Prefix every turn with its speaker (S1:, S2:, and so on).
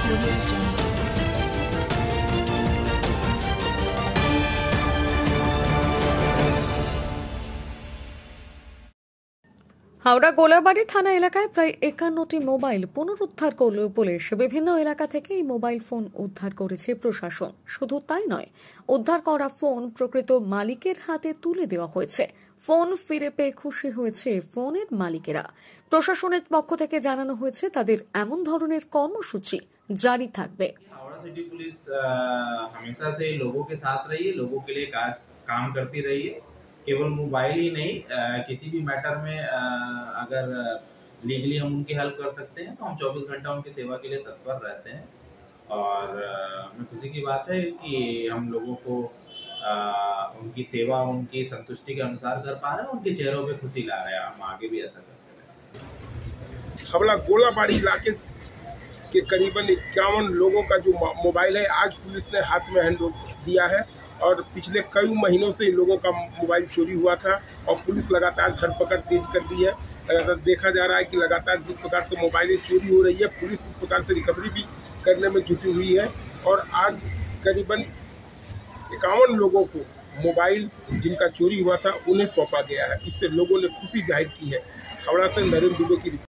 S1: audio jungle। Howrah Golabari থানা এলাকায় প্রায় ৫১টি মোবাইল পুনরুদ্ধার করল পুলিশ। বিভিন্ন এলাকা থেকে এই মোবাইল ফোন উদ্ধার করেছে প্রশাসন। শুধু তাই নয়, উদ্ধার করা ফোন প্রকৃত মালিকের হাতে তুলে দেওয়া হয়েছে। ফোন ফিরে পেয়ে খুশি হয়েছে ফোনের মালিকেরা। প্রশাসনের পক্ষ থেকে জানানো হয়েছে তাদের এমন ধরনের কর্মসূচি জারি থাকবে।
S2: हावड़ा सिटी पुलिस हमेशा से लोगों के साथ रही है, लोगों के लिए काम करती रही है। केवल मोबाइल ही नहीं, किसी भी मैटर में अगर लीगली हम उनकी हेल्प कर सकते हैं तो हम 24 घंटा उनकी सेवा के लिए तत्पर रहते हैं। और हमें खुशी की बात है कि हम लोगों को उनकी सेवा उनकी संतुष्टि के अनुसार कर पा रहे हैं, उनके चेहरों पे खुशी ला रहे हैं। हम आगे भी ऐसा करते हैं।
S3: हावड़ा गोलाबाड़ी इलाके के करीबन 51 लोगों का जो मोबाइल है आज पुलिस ने हाथ में हैंड दिया है। और पिछले कई महीनों से लोगों का मोबाइल चोरी हुआ था और पुलिस लगातार धरपकड़ तेज कर दी है। लगातार देखा जा रहा है कि लगातार जिस प्रकार से मोबाइलें चोरी हो रही है, पुलिस उस प्रकार से रिकवरी भी करने में जुटी हुई है। और आज करीबन 51 लोगों को मोबाइल जिनका चोरी हुआ था उन्हें सौंपा गया है। इससे लोगों ने खुशी जाहिर की है। हावड़ा से नरेंद्र दुबे की